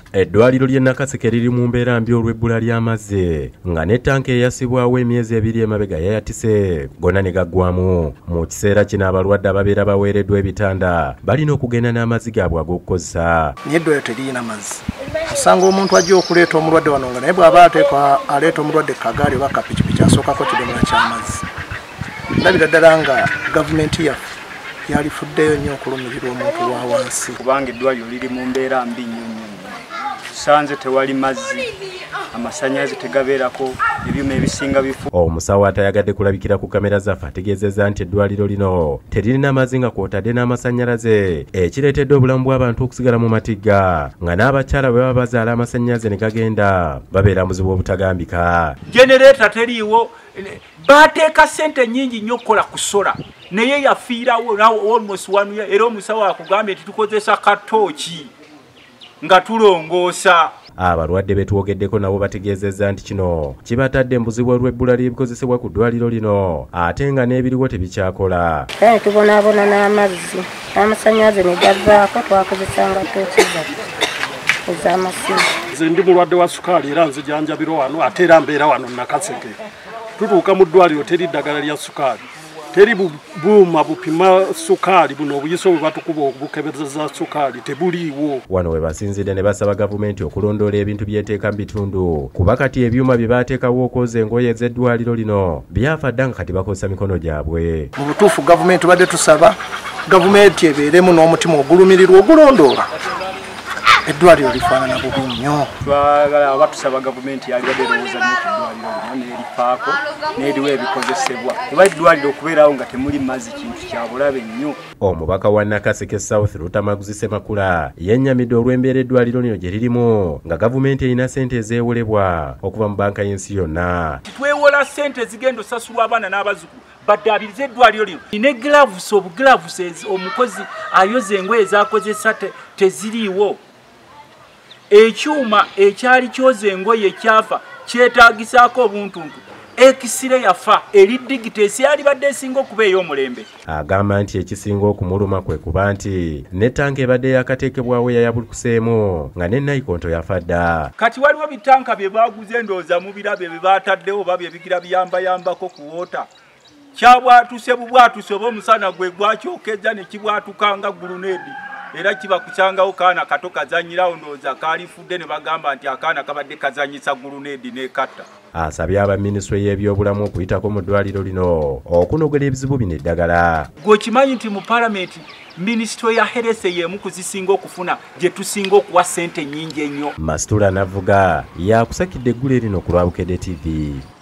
Eddwaliro ly'e Nakaseke liri mu mbeera mbi olw'ebbula ly'amazzi nga ne tanka eyasibwawo emyezi ebiri emabega yayatise gonna ne gaggwamu. Mu kiseera kino abalwadde ababeera baweereddwa ebitanda balina okugenda n'amazzi gaabwe ag'okukozesa. Naye eddwaliro teririna mazzi. Osanga omuntu ajja okuleeta omulwadde wano nga naye bw'aba ateekwa aleeta omulwadde kagaali oba kapikipiki asookako kidomola ky'amazzi. Ndabira ddala nga gavumenti yaffe yalifuddeyo nnyo okulumirirwa omuntu wa wansi. Kubanga eddwaliro liri mu mbeera mbi nnyo. Sanze tewali mazzi, amasannyalaze tegabeerako, ebyuma ebisinga bifu. Omusawo atayagadde kulabikira ku kamera zaffe ategeezezza nti eddwaliro lino teririna mazzi nga kw'otadde n'amasannyalaze, ekireetedde obulamu bw'abantu okusigala mu matigga nga n'abakyala bwe baba bazaala amasannyalaze ne gagenda babeera muzibu obutagambika. Genereeta teriiwo, baateeka ssente nnyingi nnyo okukola ku sola naye yafiirawo almost 1 year, era omusawo akugambye nti tukozesa katooki nga tulongoosa. Abalwadde betwogeddeko nabo bategeezezza nti kino kibatadde mbuzibu olw'ebbula ly'ebikozesebwa ku ddwaliro lino ate nga n'ebiriwo tebikyakola. Tubonaabona n'amazzi n'amasannyalaze ne gavaako, twakozesanga tooki ez'amasimu. Nze ndi mulwadde wa sukaali era nzijanjabirwa wano ate era mbeera wano Nakaseke. Tutuuka mu ddwaliro teri ddagala lya sukaali, teri buuma bupima sukaali, buno obuyiso bwe batukuba obukebezeza sukaali tebuliiwo. Wano we basinzidde ne basaba gavumenti okulondoola ebintu byeteeka mu bitundu kuba kati ebyuma bye baateekawo okwoza engoye ez'eddwaliro lino byafa dda nga kati bakozesa mikono gyabwe. Mu butuufu gavumenti badde tusaba gavumenti ebeeremu n'omutima ogulumirirwa ogulondoola. Eddwaliro lifaanana bubi nnyo. Twagala batusaba gavumenti yali badde erowooza nnyo ku ddwaliro lino n'erifaako n'eriwa ebikozesebwa. Kuba eddwaliro okubeerawo nga temuli mazzi kintu kya bulabe nnyo. Omubaka wa Nakaseke South Rutamaguzi Semakula yennyamidde olw'embeera eddwaliro lino gye lirimu nga gavumenti erina ssente ezeewolebwa okuva mu banka y'ensi yonna. Twewola ssente zigenda osasulwa abaana n'abazzukulu baddaabiriza eddwaliro lino. Ne gloves, obuglavuses omukozi ayoza engoye ez'akozesa teziriiwo. Ekyuma ekyali kyoza engoye ekyafa kyetaagisaako obuntuntu. Ekisire yafa eri digitesi yali badde esinga okuba ey'omulembe. Agamba nti ekisinga okumuluma kwe kuba nti ne tanka ebadde yakateekebwawo yayabulukuseemu nga ne nayikondo yafa dda. Kati waliwo bitanka bye baaguze ndowooza mu birabe bye baataddewo oba bye bigira biyambayambako ku woota. Kyabwatuse bubwatuse oba omusana gwe gwakyokeza ne kibwatukanga guluneedi. Era kiba kucyangawo kaana kato kazanyirawo ndowooza kaalifudde ne bagamba nti akaana kabadde kazanyisa guluneedi n'ekatta. Asabye aba minisitule y'ebyobulamu okuyitako mu ddwaliro lino okunogera ebizibu bino eddagala. Gwe okimanyi nti mu palamenti minisitule ya herese y'emu kuzisinga okufuna gye tusinga okuwa ssente nnyingi ennyo. Masitula Navuga yakusakidde eggulu erino ku Lwabukedde TV.